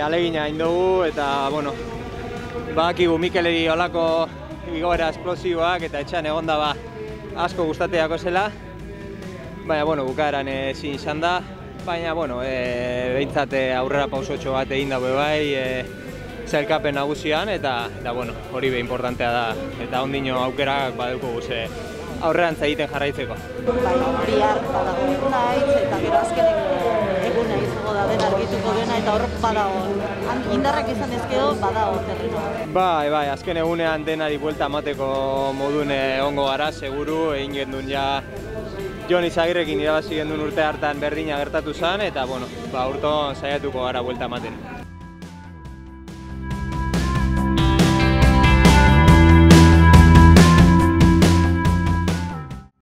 alegina egin dugu eta, bueno, badakigu Mikeleri olako igoera esplosiboak eta etxean egonda ba asko gustateako zela. Baina, bueno, bukaeran ezin izan da, baina, bueno, behintzat aurrera pausotxo bat egin dago bai, sailkapen nagusian eta, bueno, hori be importantea da, eta ondino aukerak baduko ze aurrerantz egiten jarraitzeko. Bai, bihar badago eguna eta gero azkeneko eguna izango da dena argituko dena eta hor badago. Indarrak izan ezkero badago terrenoa. Bai, azken egunean denari buelta emateko modun egongo gara, seguru, egin gendun ja Jon Izagirrekin irabazi gendun urte hartan berdina gertatu zen eta, bueno, urton saiatuko gara buelta ematen.